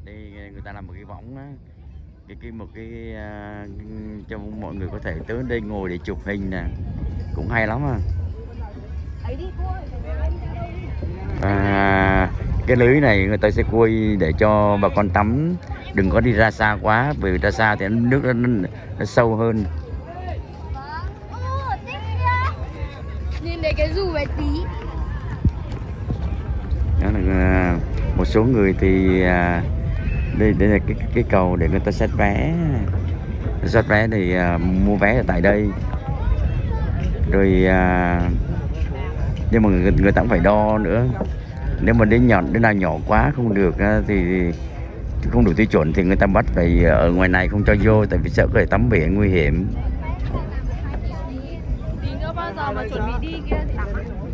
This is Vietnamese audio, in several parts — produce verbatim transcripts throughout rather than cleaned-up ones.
Đây người ta làm một cái võng á, cái cái một cái uh, cho mọi người có thể tới đây ngồi để chụp hình nè, cũng hay lắm à. À, cái lưới này người ta sẽ quay để cho bà con tắm, đừng có đi ra xa quá, vì ra xa thì nước nó, nó, nó sâu hơn. Nhìn thấy cái dù bé tí. Đó là một số người thì à, đây đây là cái cái cầu để người ta xét vé. Xét vé thì à, mua vé ở tại đây. Rồi à, nhưng mà người, người ta cũng phải đo nữa. Nếu mà đến nhỏ đến nào nhỏ quá không được thì, thì không đủ tiêu chuẩn thì người ta bắt phải ở ngoài này không cho vô, tại vì sợ có thể tắm biển nguy hiểm. Bao giờ mà chuẩn bị đi kia thì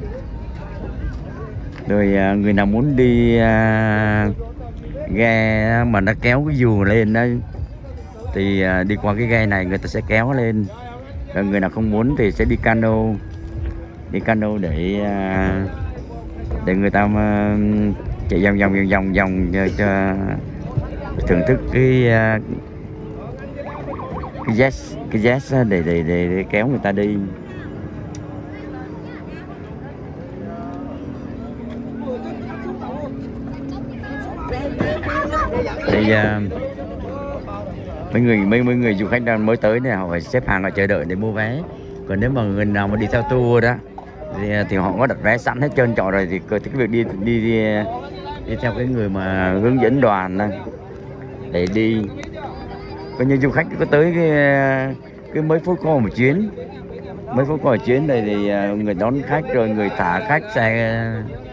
rồi à, người nào muốn đi à, ghe mà nó kéo cái dù lên đó thì à, đi qua cái ghe này người ta sẽ kéo lên. Rồi người nào không muốn thì sẽ đi cano, đi cano để à, để người ta à, chạy vòng vòng vòng vòng vòng cho, cho thưởng thức cái à, cái jet cái jet để, để để để kéo người ta đi. Thì uh, mấy người mấy mấy người du khách đang mới tới này họ phải xếp hàng họ chờ đợi để mua vé. Còn nếu mà người nào mà đi theo tour đó thì, thì họ có đặt vé sẵn hết trơn trọi rồi, thì cái việc đi đi đi, đi theo cái người mà hướng dẫn đoàn này để đi. Có như du khách có tới cái, cái mấy phút có một chuyến, mấy phút có một chuyến này thì người đón khách rồi người thả khách xe,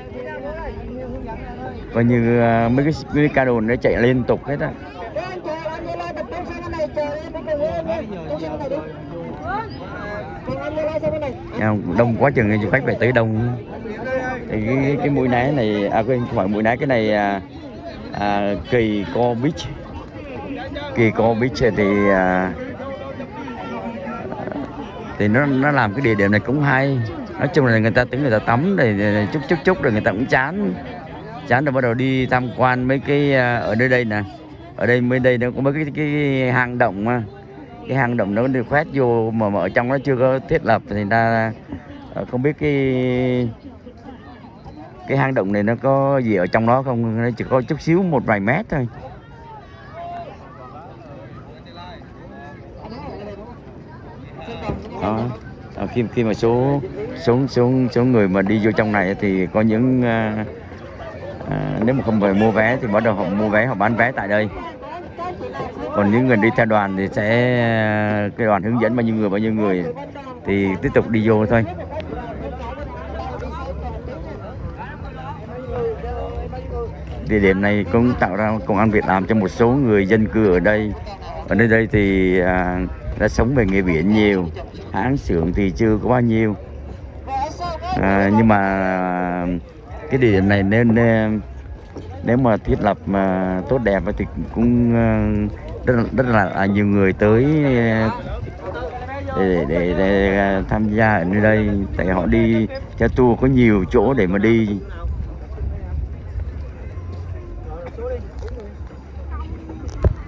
coi như mấy cái, cái ca đồn nó chạy liên tục hết á. Đông quá chừng du khách phải tới đông. Thì cái, cái mũi né này, à quên, không phải mũi né, cái này à, à, Kỳ Co Beach. Kỳ Co Beach thì à, thì nó nó làm cái địa điểm này cũng hay. Nói chung là người ta tính người ta tắm rồi chút chút chút rồi người ta cũng chán. Chán rồi bắt đầu đi tham quan mấy cái ở nơi đây nè. Ở đây mới đây nó có mấy cái, cái hang động mà. Cái hang động nó được khoét vô mà, mà ở trong nó chưa có thiết lập thì ta không biết cái cái hang động này nó có gì ở trong đó không, nó chỉ có chút xíu một vài mét thôi. Đó. Khi khi mà số số số số người mà đi vô trong này thì có những à, à, nếu mà không phải mua vé thì bắt đầu họ mua vé, họ bán vé tại đây. Còn những người đi theo đoàn thì sẽ cái đoàn hướng dẫn bao nhiêu người bao nhiêu người thì tiếp tục đi vô thôi. Địa điểm này cũng tạo ra công ăn việc làm cho một số người dân cư ở đây. Ở nơi đây thì à, đã sống về nghề biển nhiều, hãng xưởng thì chưa có bao nhiêu. À, nhưng mà cái địa điểm này nên nếu mà thiết lập mà tốt đẹp thì cũng rất là, rất là, là nhiều người tới để, để, để, để tham gia ở nơi đây, tại họ đi theo tour có nhiều chỗ để mà đi.